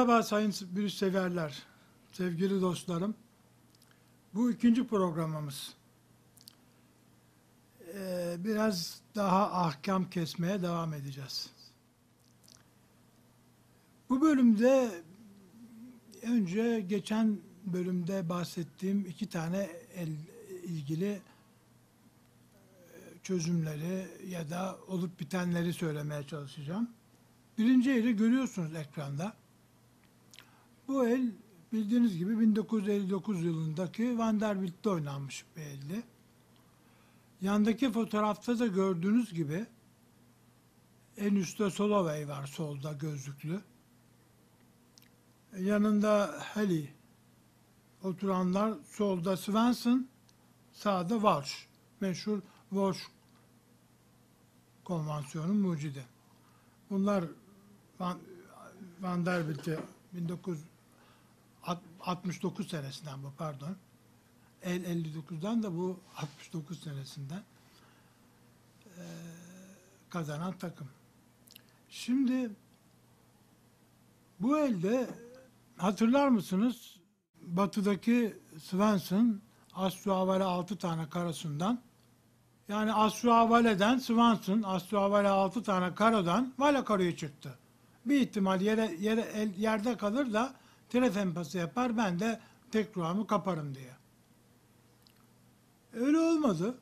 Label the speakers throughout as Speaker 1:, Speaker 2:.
Speaker 1: Merhaba sayın bürüş severler, sevgili dostlarım. Bu ikinci programımız. Biraz daha ahkam kesmeye devam edeceğiz. Bu bölümde önce geçen bölümde bahsettiğim iki tane ilgili çözümleri ya da olup bitenleri söylemeye çalışacağım. Birinci eli görüyorsunuz ekranda. Bu el bildiğiniz gibi 1959 yılındaki Vanderbilt'te oynanmış bir eldi. Yandaki fotoğrafta da gördüğünüz gibi en üstte Soloway var, solda gözlüklü. Yanında Haley, oturanlar solda Svensson, sağda Walsh. Meşhur Walsh konvansiyonun mucidi. Bunlar Vanderbilt'e 1969 senesinden bu, pardon. 59'dan da bu 69 senesinden kazanan takım. Şimdi bu elde hatırlar mısınız? Batıdaki Svensson Astro Havale 6 tane karasından, yani Astro Havale'den Svensson Astro Havale 6 tane karadan Vale karaya çıktı. Bir ihtimal yerde kalır da telefon pası yapar, ben de tek ruhamı kaparım diye. Öyle olmadı.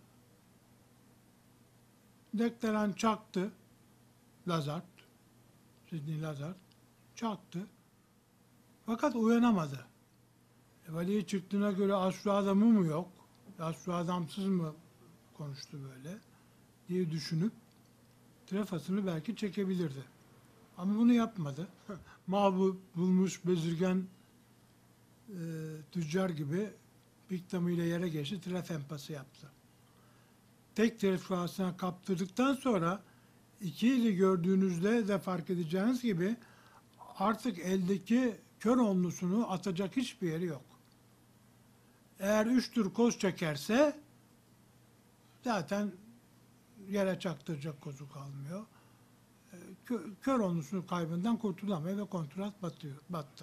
Speaker 1: Deklaren çaktı. Lazard, Sidney Lazard çaktı. Fakat uyanamadı. Valiye çıktığına göre Astro adamı mı yok? Astro adamsız mı konuştu böyle diye düşünüp trefasını belki çekebilirdi. Ama bunu yapmadı. Bulmuş bezirgen tüccar gibi piktamıyla yere geçti, trefen pası yaptı. Tek trefasına kaptırdıktan sonra iki eli gördüğünüzde de fark edeceğiniz gibi artık eldeki kör onlusunu atacak hiçbir yeri yok. Eğer 3 tur koz çekerse zaten yere çaktıracak kozu kalmıyor. Kör onlusunun kaybından kurtulamıyor ve kontrat battı.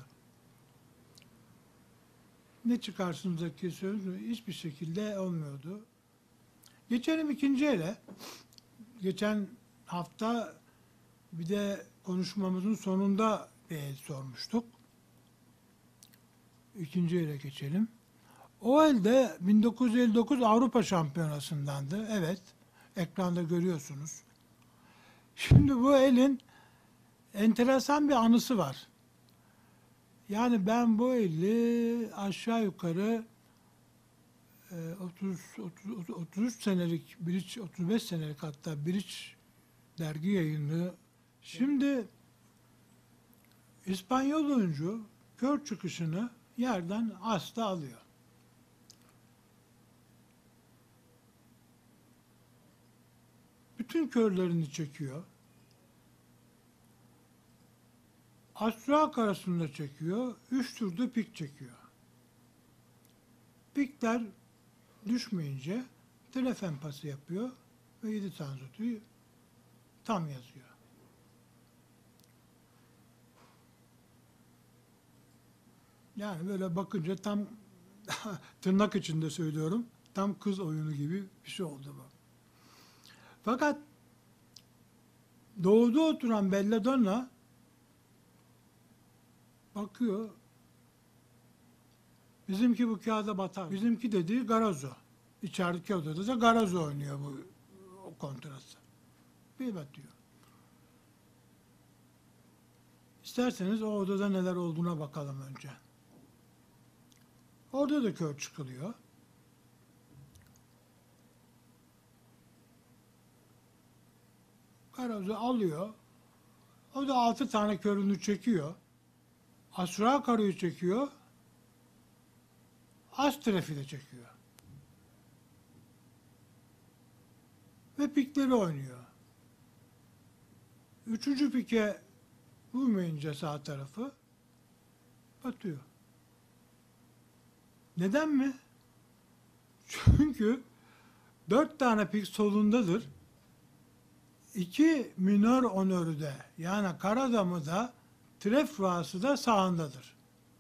Speaker 1: Ne çıkarsınızdaki söz hiçbir şekilde olmuyordu. Geçelim ikinci ele. Geçen hafta bir de konuşmamızın sonunda bir el sormuştuk. İkinci ele geçelim. O elde 1959 Avrupa Şampiyonası'ndandı. Evet, ekranda görüyorsunuz. Şimdi bu elin enteresan bir anısı var. Yani ben bu eli aşağı yukarı 33 senelik, 35 senelik hatta Bridge dergi yayını. Şimdi İspanyol oyuncu kör çıkışını yerden asta alıyor. Bütün körlerini çekiyor. Astro karasında çekiyor. 3 turda pik çekiyor. Pikler düşmeyince telefon pası yapıyor ve 7 tanzutuyu tam yazıyor. Yani böyle bakınca tam tırnak içinde söylüyorum, tam kız oyunu gibi bir şey oldu bu. Fakat doğuda oturan Belladonna bakıyor, bizimki bu kağıda batar. Bizimki dediği Garazzo. İçerideki odada da Garazzo oynuyor o kontratı. Bir batıyor. İsterseniz o odada neler olduğuna bakalım önce. Orada da kör çıkılıyor. Garazzo alıyor. O da 6 tane körünü çekiyor. Asra karıyı çekiyor. Astref'i de çekiyor. Ve pikleri oynuyor. Üçüncü pike vurmayınca sağ tarafı batıyor. Neden mi? Çünkü 4 tane pik solundadır. 2 minör onörü de, yani Karadam'ı da tref ruhası da sağındadır.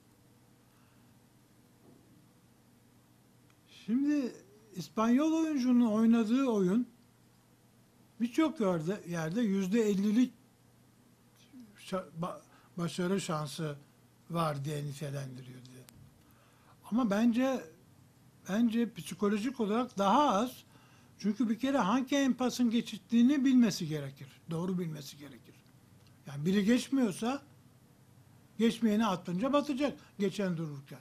Speaker 1: Şimdi İspanyol oyuncunun oynadığı oyun birçok yerde %50'lik başarı şansı var diye nitelendiriyor diye. Ama bence psikolojik olarak daha az. Çünkü bir kere hangi empasın geçittiğini bilmesi gerekir. Doğru bilmesi gerekir. Yani biri geçmiyorsa geçmeyeni atınca batacak geçen dururken.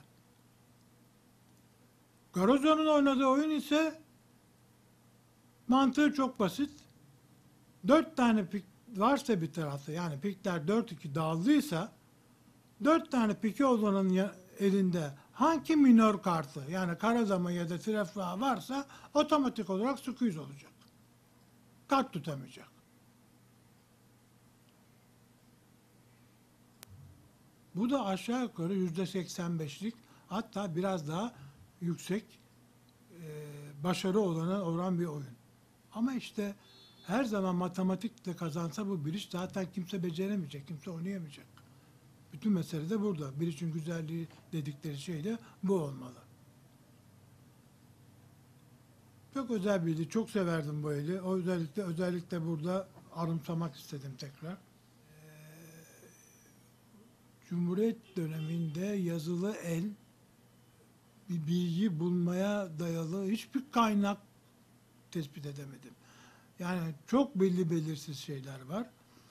Speaker 1: Garozzo'nun oynadığı oyun ise mantığı çok basit. 4 tane pik varsa bir tarafta, yani pikler 4-2 dağıldıysa 4 tane piki olanın elinde hangi minör kartı, yani kara dama ya da tref varsa otomatik olarak squeeze olacak. Kart tutamayacak. Bu da aşağı yukarı %85'lik, hatta biraz daha yüksek başarı oran bir oyun. Ama işte her zaman matematikle kazansa bu bridge zaten kimse beceremeyecek, kimse oynayamayacak. Bütün mesele de burada. Bridge'in güzelliği dedikleri şey de bu olmalı. Çok özel bir eli, çok severdim bu eli. O özellikle burada anımsamak istedim tekrar. Cumhuriyet döneminde yazılı el bir bilgi bulmaya dayalı hiçbir kaynak tespit edemedim. Yani çok belirsiz şeyler var.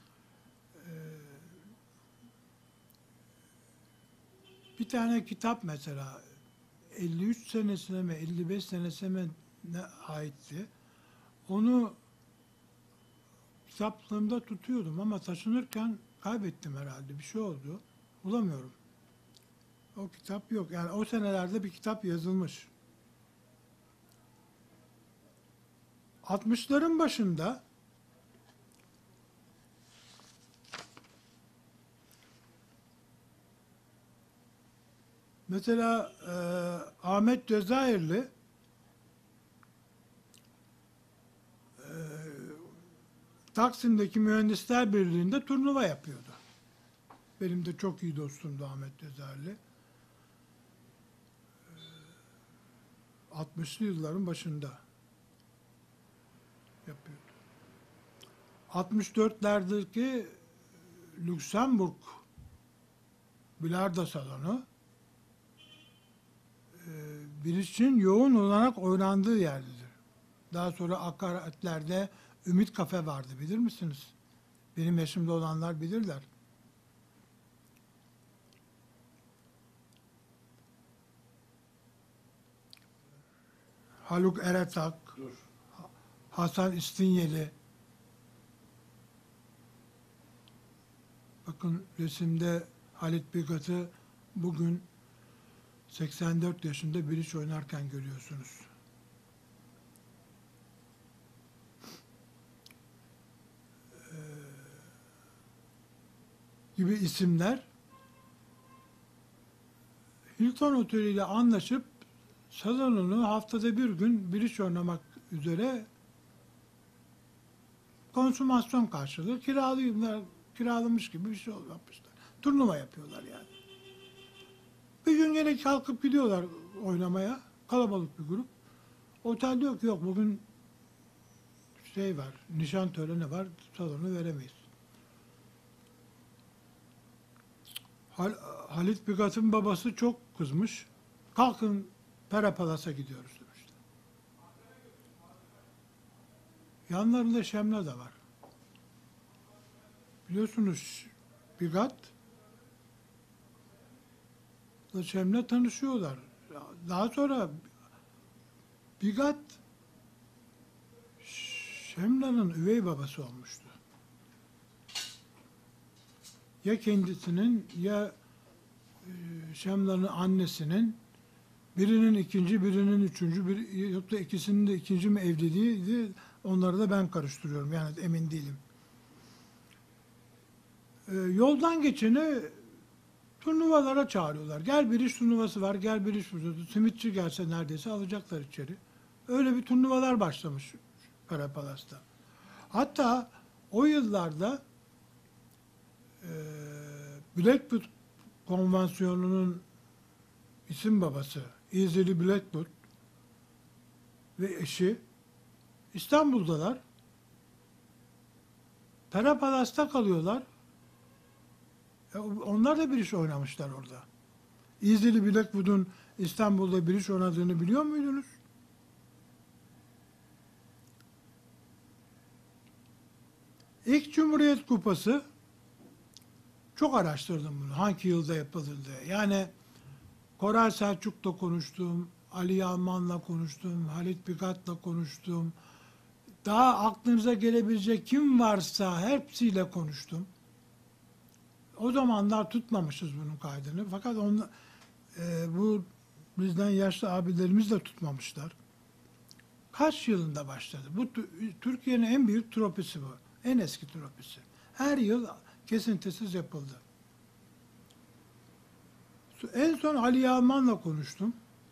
Speaker 1: Bir tane kitap mesela 53 senesine mi 55 senesine mi ne aitti. Onu kitaplığımda tutuyordum ama taşınırken kaybettim herhalde. Bir şey oldu. Bulamıyorum. O kitap yok. Yani o senelerde bir kitap yazılmış. 60'ların başında mesela Ahmet Cezayirli Taksim'deki Mühendisler Birliği'nde turnuva yapıyordu. Benim de çok iyi dostumdu Ahmet Cezayirli. 60'lı yılların başında yapıyordu. 64'lerdeki Lüksemburg bilardo salonu Bridge'in yoğun olarak oynandığı yerdedir. Daha sonra akaretlerde Ümit Kafe vardı, bilir misiniz? Benim yaşımda olanlar bilirler. Haluk Eretak, Hasan İstinyeli. Bakın resimde Halit Bigat'ı bugün 84 yaşında bridge oynarken görüyorsunuz. Gibi isimler Hilton Oteli ile anlaşıp salonunu haftada bir gün bridge oynamak üzere konsumasyon karşılığı kiralamış gibi bir şey yapmışlar. Turnuva yapıyorlar yani. Bir gün yine kalkıp gidiyorlar oynamaya. Kalabalık bir grup. Otel diyor ki yok bugün şey var, nişan töreni var, salonu veremeyiz. Halit Bigat'ın babası çok kızmış. Kalkın Pera Palas'a gidiyoruz demişler. Yanlarında Şemla da var. Biliyorsunuz Bigat ile Şemla tanışıyorlar. Daha sonra Bigat Şemla'nın üvey babası olmuştu. Ya kendisinin ya Şemla'nın annesinin birinin ikinci, birinin üçüncü, yok da ikisinin de ikinci mi evliliğiydi. Onları da ben karıştırıyorum. Yani emin değilim. Yoldan geçeni turnuvalara çağırıyorlar. Gel bir iş turnuvası var, gel bir iş turnuvası. Simitçi gelse neredeyse alacaklar içeri. Öyle bir turnuvalar başlamış Pera Palas'ta. Hatta o yıllarda Blackwood Konvansiyonu'nun isim babası Easily Blackwood ve eşi İstanbul'dalar. Pera Palas'ta kalıyorlar. Onlar da bir iş oynamışlar orada. Easily Blackwood'un İstanbul'da bir iş oynadığını biliyor muydunuz? İlk Cumhuriyet Kupası, çok araştırdım bunu. Hangi yılda yapıldı? Yani Koray Selçuk'la konuştum, Ali Yalman'la konuştum, Halit Bigat'la konuştum. Daha aklınıza gelebilecek kim varsa hepsiyle konuştum. O zamanlar tutmamışız bunun kaydını. Fakat bu bizden yaşlı abilerimiz de tutmamışlar. Kaç yılında başladı? Bu Türkiye'nin en büyük tropisi bu. En eski tropisi. Her yıl kesintisiz yapıldı. En son Ali Yalman'la konuştum.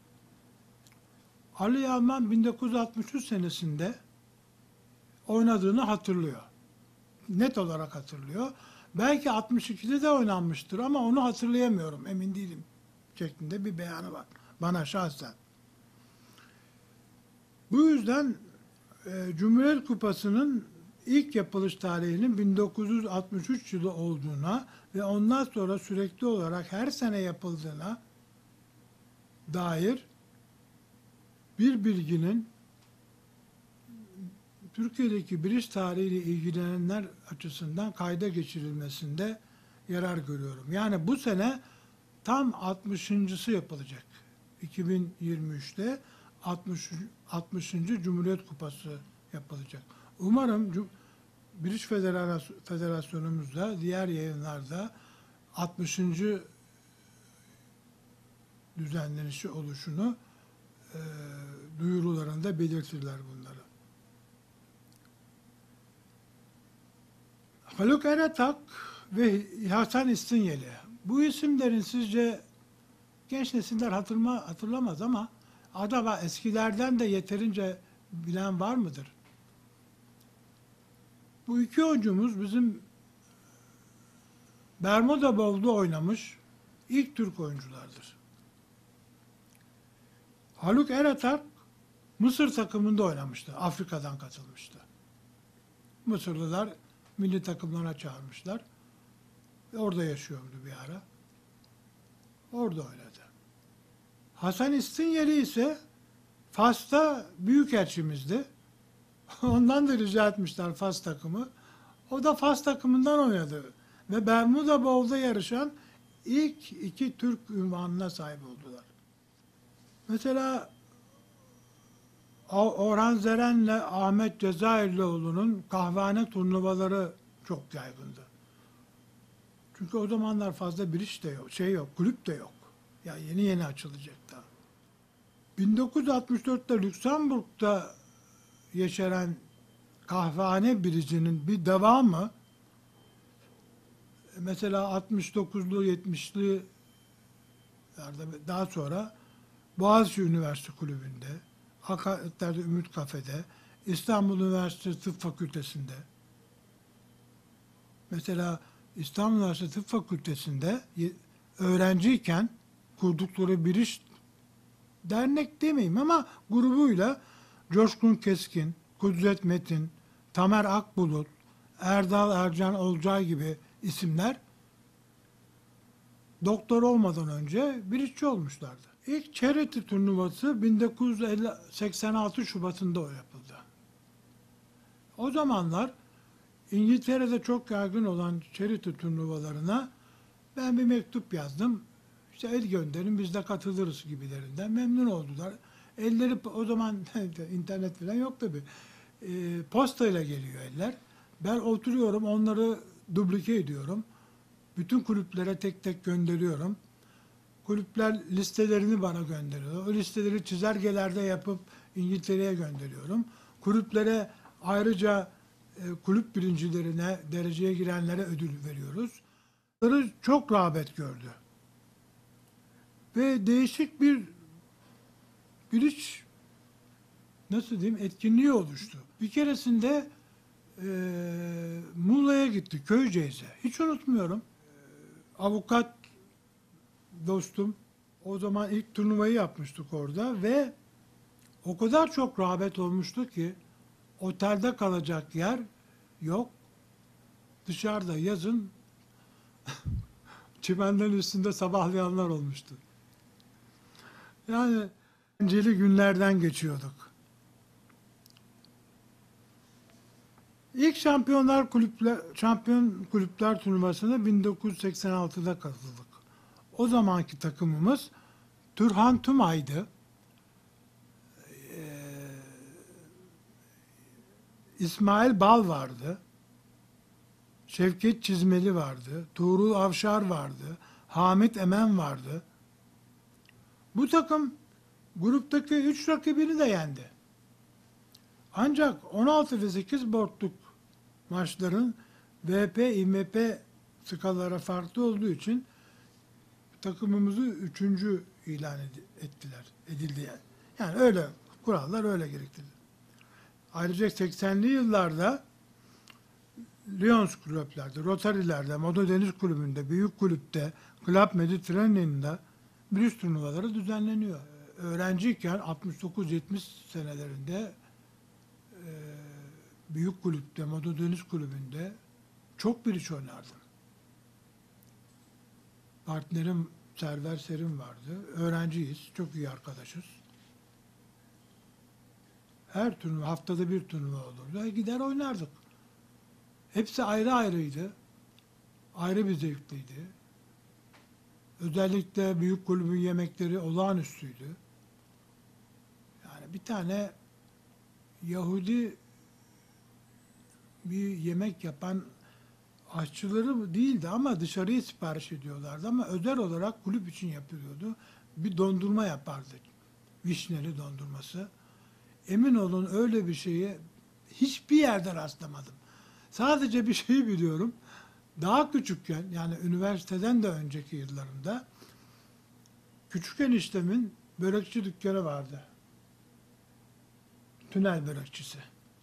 Speaker 1: Ali Yalman 1963 senesinde oynadığını hatırlıyor. Net olarak hatırlıyor. Belki 62'de de oynanmıştır ama onu hatırlayamıyorum, emin değilim şeklinde bir beyanı var bana şahsen. Bu yüzden Cumhuriyet Kupası'nın ilk yapılış tarihinin 1963 yılı olduğuna ve ondan sonra sürekli olarak her sene yapıldığına dair bir bilginin Türkiye'deki biriş tarihiyle ilgilenenler açısından kayda geçirilmesinde yarar görüyorum. Yani bu sene tam 60.'sı yapılacak. 2023'te 60. Cumhuriyet Kupası yapılacak. Umarım Biriş Federasyonumuzda, diğer yayınlarda 60. düzenlenişi oluşunu duyurularında belirtirler bunları. Haluk Eratak ve Hasan İstinyeli. Bu isimlerin sizce genç nesiller hatırlamaz ama acaba eskilerden de yeterince bilen var mıdır? Bu iki oyuncumuz bizim Bermuda Bowl'da oynamış ilk Türk oyunculardır. Haluk Eratak Mısır takımında oynamıştı. Afrika'dan katılmıştı. Mısırlılar milli takımlara çağırmışlar. Orada yaşıyordu bir ara. Orada oynadı. Hasan İstinyeli ise Fas'ta büyükelçimizdi. Ondan da rica etmişler Fas takımı. O da Fas takımından oynadı. Ve Bermuda Bowl'da yarışan ilk iki Türk ünvanına sahip oldular. Mesela Orhan Zeren'le Ahmet Cezayirlioğlu'nun kahvehane turnuvaları çok yaygındı. Çünkü o zamanlar fazla bir iş de yok, kulüp de yok. Ya yeni açılacak da. 1964'te Lüksemburg'da yeşeren kahvehane biricinin bir devamı, mesela 69'lu 70'li daha sonra Boğaziçi Üniversite Kulübü'nde, Hakaretler'de Ümit Kafe'de, İstanbul Üniversitesi Tıp Fakültesi'nde, mesela İstanbul Üniversitesi Tıp Fakültesi'nde öğrenciyken kurdukları bir iş, dernek demeyeyim ama grubuyla Coşkun Keskin, Kudret Metin, Tamer Akbulut, Erdal Ercan Olcay gibi isimler doktor olmadan önce bir işçi olmuşlardı. İlk charity turnuvası 1986 Şubat'ında o yapıldı. O zamanlar İngiltere'de çok yaygın olan charity turnuvalarına ben bir mektup yazdım. İşte el gönderin biz de katılırız gibilerinden. Memnun oldular. Elleri o zaman internet falan yok tabii. Postayla geliyor eller. Ben oturuyorum onları dublike ediyorum. Bütün kulüplere tek tek gönderiyorum. Kulüpler listelerini bana gönderiyor. O listeleri çizelgelerde yapıp İngiltere'ye gönderiyorum. Kulüplere ayrıca kulüp birincilerine, dereceye girenlere ödül veriyoruz. Bunları çok rağbet gördü. Ve değişik bir iş, nasıl diyeyim, etkinliği oluştu. Bir keresinde Muğla'ya gitti, Köyceğiz'e. Hiç unutmuyorum. avukat dostum, o zaman ilk turnuvayı yapmıştık orada ve o kadar çok rağbet olmuştu ki otelde kalacak yer yok. Dışarıda yazın çimenlerin üstünde sabahlayanlar olmuştu. Yani eğlenceli günlerden geçiyorduk. İlk Şampiyon Kulüpler turnuvasına 1986'da katıldık. O zamanki takımımız Turhan Tümay'dı. İsmail Bal vardı. Şevket Çizmeli vardı. Tuğrul Avşar vardı. Hamit Emen vardı. Bu takım gruptaki 3 rakibini de yendi. Ancak 16 ve 8 bortluk maçların VP, IMP skalaları farklı olduğu için takımımızı 3. ilan edildi yani. Yani öyle kurallar öyle gerektirdi. Ayrıca 80'li yıllarda Lions kulüplerde, Rotary'lerde, Moda Deniz Kulübü'nde, Büyük Kulüp'te, Club Mediterranean'da Brüs turnuvaları düzenleniyor. Öğrenciyken 69-70 senelerinde Büyük Kulüp'te, Moda Deniz Kulübü'nde çok bir iş oynardım. Partnerim Server Serin vardı. Öğrenciyiz, çok iyi arkadaşız. Her turnuva, haftada bir turnuva olurdu. Gider oynardık. Hepsi ayrı ayrıydı. Ayrı bir zevkliydi. Özellikle büyük kulübün yemekleri olağanüstüydü. Yani bir tane Yahudi bir yemek yapan aşçıları değildi ama dışarıya sipariş ediyorlardı ama özel olarak kulüp için yapılıyordu. Bir dondurma yapardık. Vişneli dondurması. Emin olun öyle bir şeyi hiçbir yerde rastlamadım. Sadece bir şeyi biliyorum. Daha küçükken yani üniversiteden de önceki yıllarımda küçük eniştemin börekçi dükkanı vardı. Tünel börekçisi.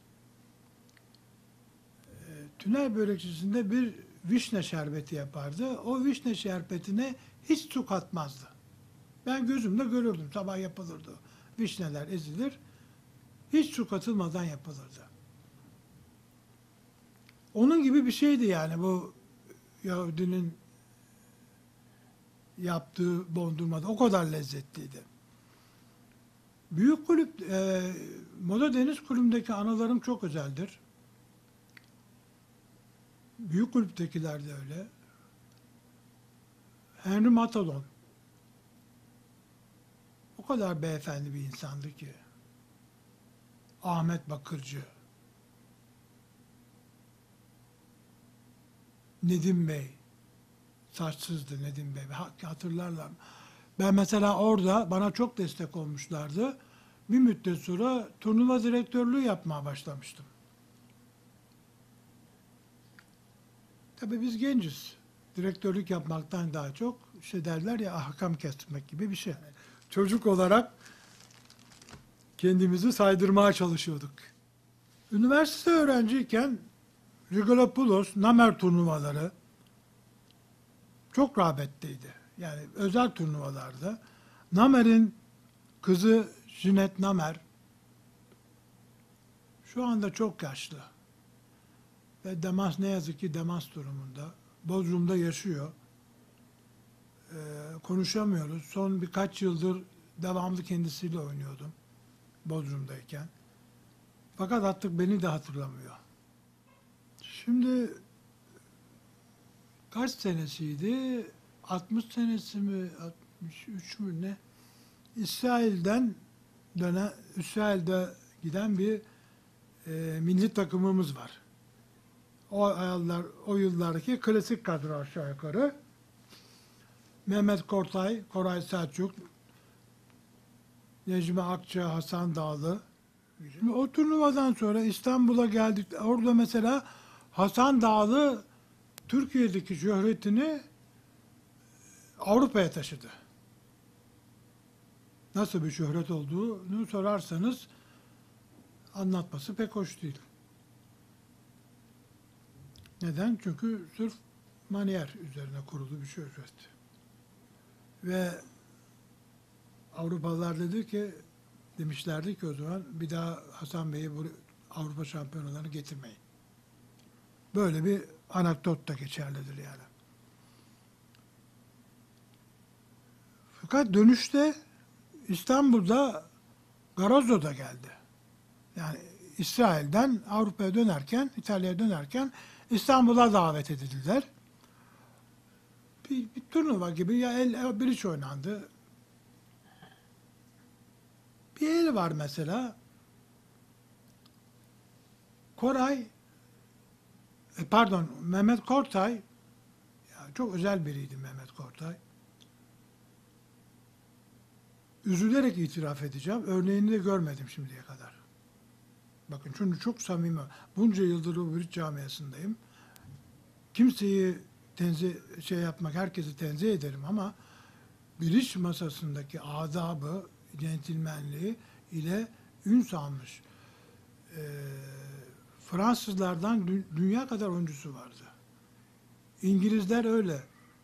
Speaker 1: Tünel börekçisinde bir vişne şerbeti yapardı. O vişne şerbetine hiç su katmazdı. Ben gözümle görürdüm. Sabah yapılırdı. Vişneler ezilir. Hiç su katılmadan yapılırdı. Onun gibi bir şeydi yani bu Yahudinin yaptığı dondurmada. O kadar lezzetliydi. Büyük kulüp, Moda Deniz Kulübü'ndeki anılarım çok özeldir. Büyük kulüptekiler de öyle. Henry Matadon. O kadar beyefendi bir insandı ki. Ahmet Bakırcı. Nedim Bey. Saçsızdı Nedim Bey. Hatırlarlar mı? Ben mesela orada bana çok destek olmuşlardı. Bir müddet sonra turnuva direktörlüğü yapmaya başlamıştım. Tabii biz genciz. Direktörlük yapmaktan daha çok şey derler ya ahkam kesmek gibi bir şey. Çocuk olarak kendimizi saydırmaya çalışıyorduk. Üniversite öğrenciyken Rigolopoulos, Namer turnuvaları çok rağbetliydi. Yani özel turnuvalarda. Namer'in kızı Jinet Namer şu anda çok yaşlı. Ve demans ne yazık ki demans durumunda. Bodrum'da yaşıyor. Konuşamıyoruz. Son birkaç yıldır devamlı kendisiyle oynuyordum. Bodrum'dayken. Fakat artık beni de hatırlamıyor. Şimdi kaç senesiydi? 60 senesi mi? 63 mü ne? İsrail'de giden bir milli takımımız var. O yıllardaki klasik kadro aşağı yukarı. Mehmet Kortay, Koray Selçuk, Necmi Akça, Hasan Dağlı. Şimdi o turnuvadan sonra İstanbul'a geldik. Orada mesela Hasan Dağlı Türkiye'deki şöhretini Avrupa'ya taşıdı. Nasıl bir şöhret olduğunu sorarsanız anlatması pek hoş değil. Neden? Çünkü sırf manier üzerine kurulu bir şöhret. Ve Avrupalılar dedi ki, demişlerdi ki o zaman bir daha Hasan Bey'i bu Avrupa şampiyonalarını getirmeyin. Böyle bir anekdot da geçerlidir yani. Fakat dönüşte İstanbul'da Garozzo da geldi. Yani İsrail'den Avrupa'ya dönerken, İtalya'ya dönerken İstanbul'a davet edildiler. Bir turnuva gibi ya bridge oynandı. Bir el var mesela. Mehmet Kortay, ya çok özel biriydi Mehmet Kortay. Üzülerek itiraf edeceğim. Örneğini de görmedim şimdiye kadar. Bakın çünkü çok samimi. Bunca yıldır bu bridge camiasındayım. Kimseyi herkesi tenzih ederim ama bridge masasındaki adabı, centilmenliği ile ün salmış. Fransızlardan dünya kadar oyuncusu vardı. İngilizler öyle.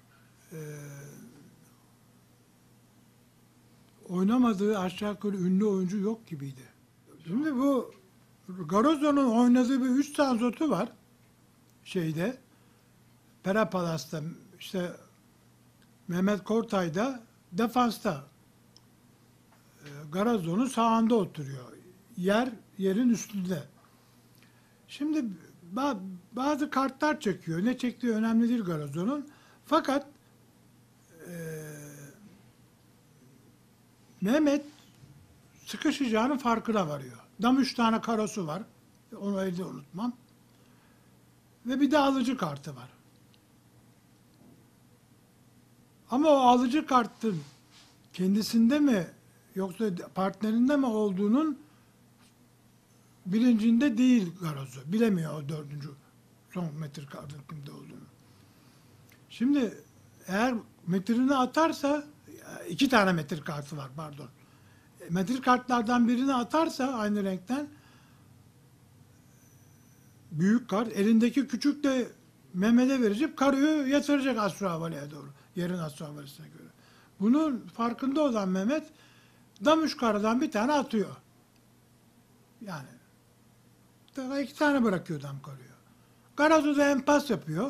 Speaker 1: Oynamadığı aşağı yukarı ünlü oyuncu yok gibiydi. Şimdi bu Garozzo'nun oynadığı bir 3 sanzotu var şeyde. Pera Palas'ta işte Mehmet Kortay'da defansta. Garozzo'nun sağında oturuyor. Yerin üstünde. Şimdi bazı kartlar çekiyor. Ne çektiği önemli değil Garozzo'nun. Fakat Mehmet sıkışacağının farkına varıyor. Dam 3 tane karosu var. Onu elde unutmam. Ve bir de alıcı kartı var. Ama o alıcı kartın kendisinde mi yoksa partnerinde mi olduğunun bilincinde değil Garozzo. Bilemiyor o dördüncü son metre kartın kimde olduğunu. Şimdi eğer metrini atarsa 2 tane metre kartı var pardon. Metre kartlardan birini atarsa aynı renkten büyük kart elindeki küçük de Mehmet'e verecek karıyı yatıracak Asru Havali'ye doğru. Yerin Asru Havali'sine göre. Bunun farkında olan Mehmet dam 3 karadan bir tane atıyor. Yani 2 tane bırakıyor dam karıyor. Garozzo da empas yapıyor.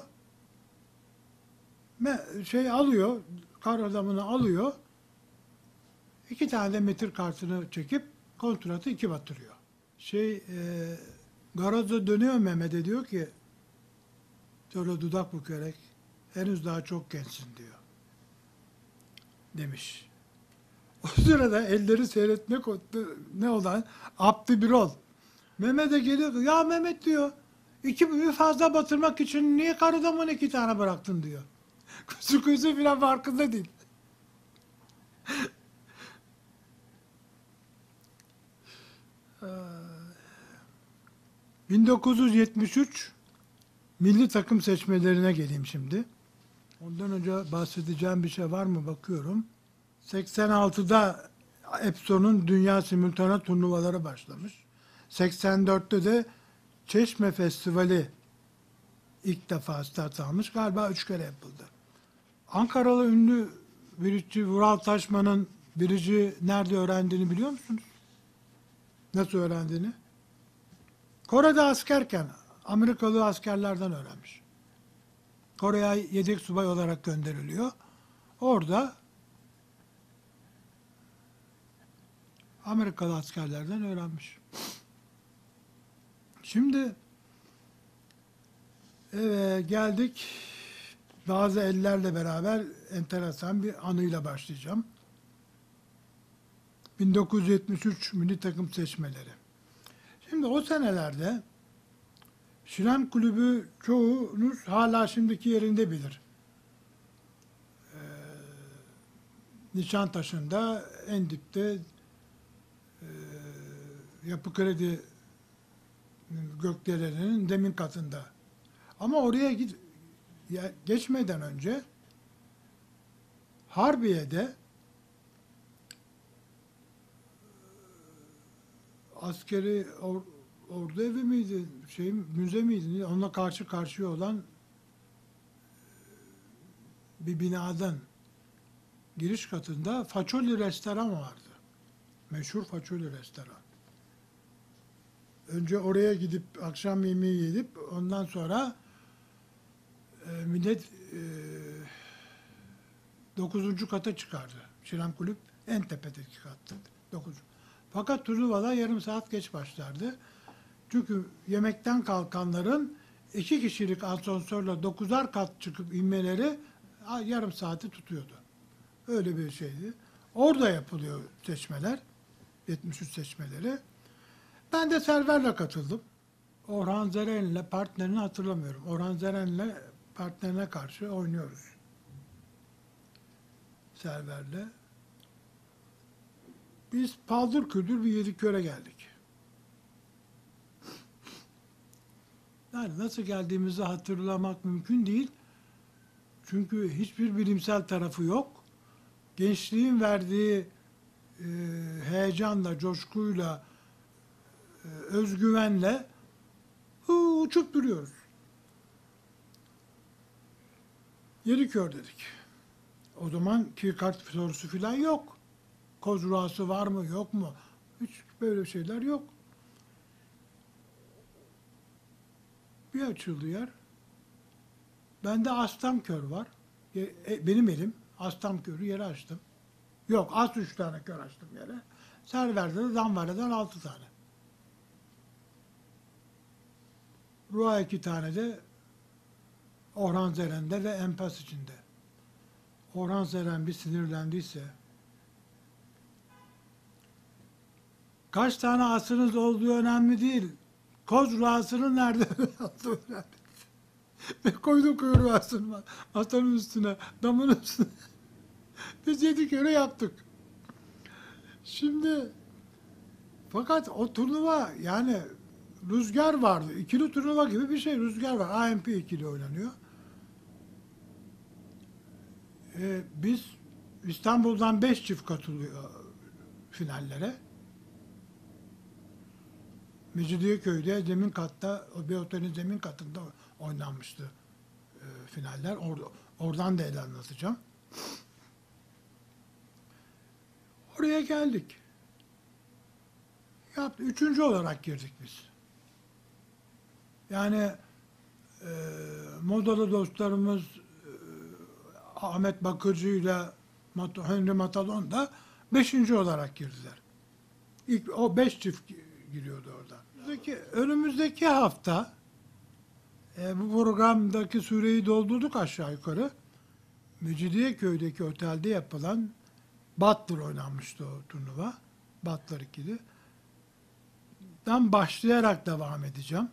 Speaker 1: Alıyor, kar adamını alıyor. 2 tane de metre kartını çekip kontratı 2 batırıyor. Garozzo dönüyor Mehmet'e diyor ki, şöyle dudak bükerek, henüz daha çok gençsin diyor. Demiş. O sırada elleri seyretmek ne olan Abdü Birol. Mehmet'e geliyor, ya Mehmet diyor, bir fazla batırmak için niye kar adamını 2 tane bıraktın diyor. Kuzu filan farkında değil. 1973 milli takım seçmelerine geleyim şimdi. Ondan önce bahsedeceğim bir şey var mı bakıyorum. 86'da Epson'un dünya simultane turnuvaları başlamış. 84'te de Çeşme Festivali ilk defa start almış. Galiba 3 kere yapıldı. Ankaralı ünlü birici Vural Taşman'ın birici nerede öğrendiğini biliyor musunuz? Nasıl öğrendiğini? Kore'de askerken Amerikalı askerlerden öğrenmiş. Kore'ye yedek subay olarak gönderiliyor. Orada Amerikalı askerlerden öğrenmiş. Şimdi geldik. Bazı ellerle beraber enteresan bir anıyla başlayacağım. 1973 milli takım seçmeleri. Şimdi o senelerde Şiran Kulübü çoğunuz hala şimdiki yerinde bilir. Nişantaşı'nda en dipte Yapı Kredi gökdelenin demin katında. Ama oraya geçmeden önce Harbiye'de askeri ordu evi miydi, müze miydi? Onunla karşı karşıya olan bir binadan giriş katında Façoli restoran vardı. Meşhur Façoli restoran. Önce oraya gidip akşam yemeği yedip ondan sonra millet 9. kata çıkardı. Şiran Kulüp en tepedeki kattı. 9. Fakat turnuvalar yarım saat geç başlardı. Çünkü yemekten kalkanların 2 kişilik asansörle 9'ar kat çıkıp inmeleri yarım saati tutuyordu. Öyle bir şeydi. Orada yapılıyor seçmeler. 73 seçmeleri. Ben de serverle katıldım. Orhan Zeren'le partnerini hatırlamıyorum. Orhan Zeren'le partnerine karşı oynuyoruz. Serverle. Biz paldır küldür bir Yediköre geldik. Yani nasıl geldiğimizi hatırlamak mümkün değil. Çünkü hiçbir bilimsel tarafı yok. Gençliğin verdiği heyecanla, coşkuyla, özgüvenle uçup duruyoruz. Yedikör dedik. O zaman kart sorusu falan yok. Koz rüyası var mı yok mu? Hiç böyle şeyler yok. Bir açıldı yer. Bende astam kör var. Benim elim astam körü yere açtım. Yok az 3 tane kör açtım yere. Serverde de Damvare'den 6 tane. Rua 2 tane de Orhan Zeren'de ve Empas içinde. Orhan Zeren bir sinirlendiyse kaç tane asınız olduğu önemli değil. Koz ruhasının nerede olduğu önemli. Ve koydum koyu ruhasını masanın üstüne, damın üstüne. Biz Yediköre yaptık. Şimdi fakat o turnuva yani rüzgar vardı. İkili turnuva gibi bir şey. Rüzgar var. AMP ikili oynanıyor. Biz İstanbul'dan 5 çift katılıyor finallere. Mecidiyeköy'de zemin katta, bir otelin zemin katında oynanmıştı finaller. Oradan da ele anlatacağım. Oraya geldik. Üçüncü olarak girdik biz. Yani modalı dostlarımız Ahmet Bakırcı ile Henry Matadon da 5. olarak girdiler. İlk o 5 çift giriyordu orada. Önümüzdeki hafta bu programdaki süreyi doldurduk aşağı yukarı. Mecidiyeköy'deki otelde yapılan Butler oynanmıştı o turnuva. Butler ikili. Dan başlayarak devam edeceğim.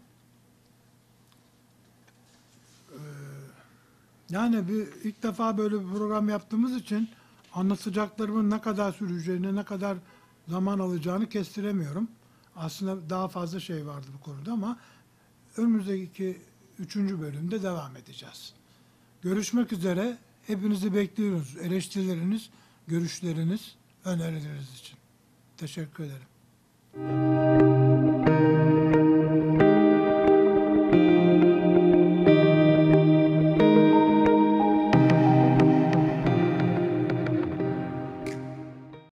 Speaker 1: Yani ilk defa böyle bir program yaptığımız için anlatacaklarımın ne kadar süreceğini, ne kadar zaman alacağını kestiremiyorum. Aslında daha fazla şey vardı bu konuda ama önümüzdeki 3. bölümde devam edeceğiz. Görüşmek üzere. Hepinizi bekliyoruz. Eleştirileriniz, görüşleriniz, önerileriniz için. Teşekkür ederim.